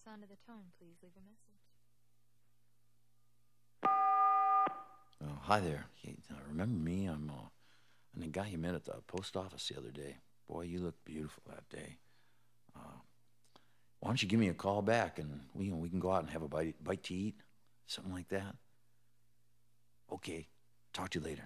sound of the tone, please leave a message. Oh, hi there. Hey, remember me? I'm the guy you met at the post office the other day. Boy, you looked beautiful that day. Why don't you give me a call back and we can go out and have a bite to eat? Something like that? Okay. Talk to you later.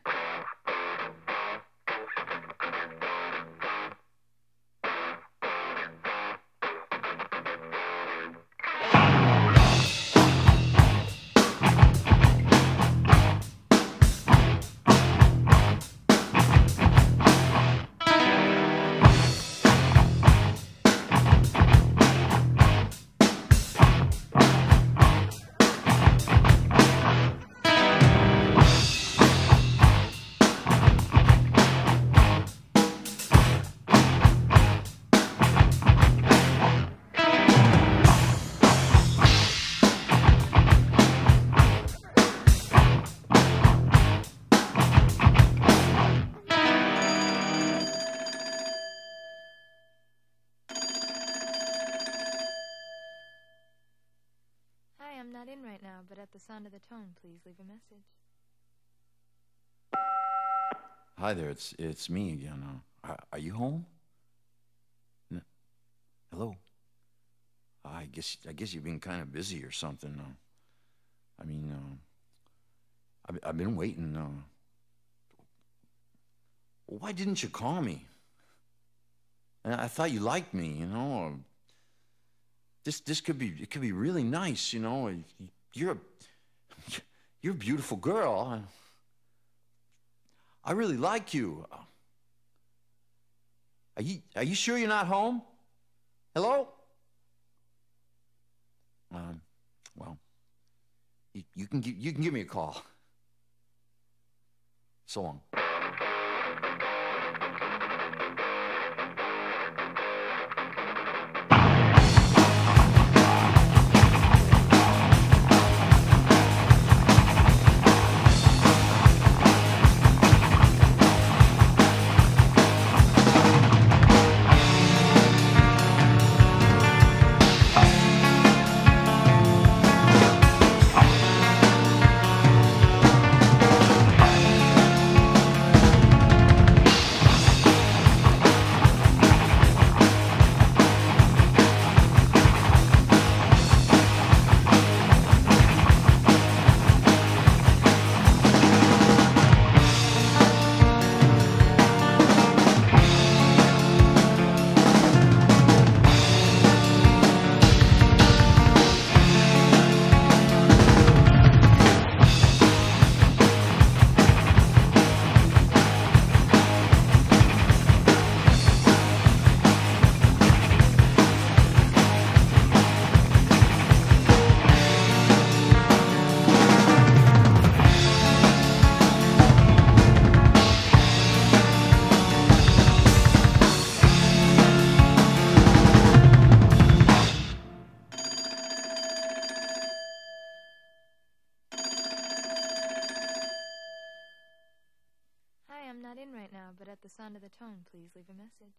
I'm not in right now, but at the sound of the tone, please leave a message. Hi there, it's me again. Are you home? Hello? I guess you've been kind of busy or something. I've been waiting. Why didn't you call me? I thought you liked me, you know. This could be really nice, you know. You're a beautiful girl. I really like you. Are you sure you're not home? Hello? Well, you can give me a call. So long. I'm not in right now, but at the sound of the tone, please leave a message.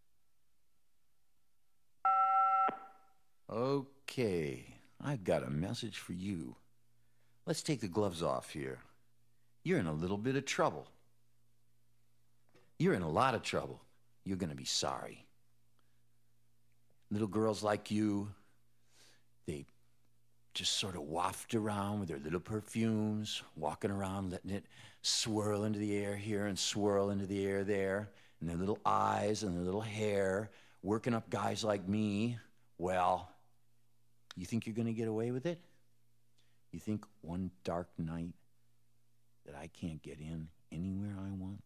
Okay, I've got a message for you. Let's take the gloves off here. You're in a little bit of trouble. You're in a lot of trouble. You're gonna be sorry. Little girls like you, they just sort of waft around with their little perfumes, walking around, letting it swirl into the air here and swirl into the air there, and their little eyes and their little hair, working up guys like me. Well, you think you're gonna get away with it? You think one dark night that I can't get in anywhere I want?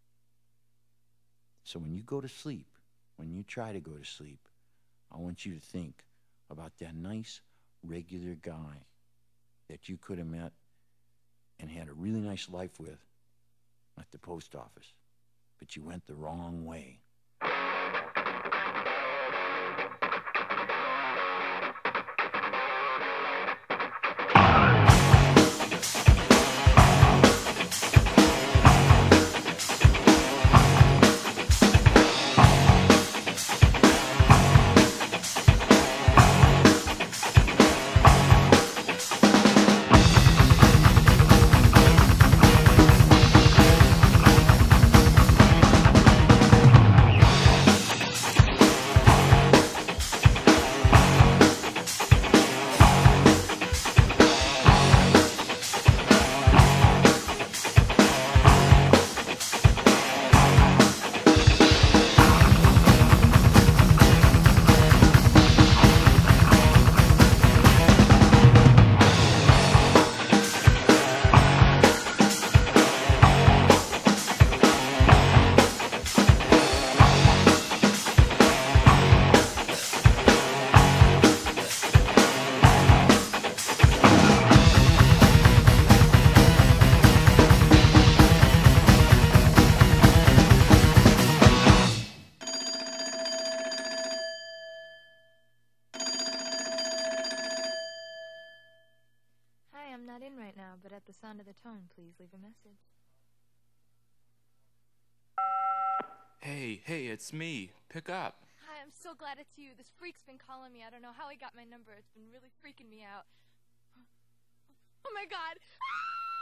So when you go to sleep, when you try to go to sleep, I want you to think about that nice, regular guy that you could have met and had a really nice life with at the post office, but you went the wrong way. now, but at the sound of the tone, please leave a message. Hey, it's me. Pick up. Hi, I'm so glad it's you. This freak's been calling me. I don't know how he got my number. It's been really freaking me out. Oh my God! Ah!